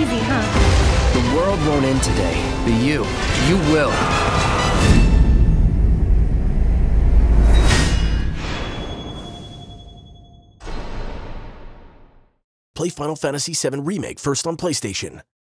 easy, huh? The world won't end today, but you will. Play Final Fantasy VII Remake first on PlayStation.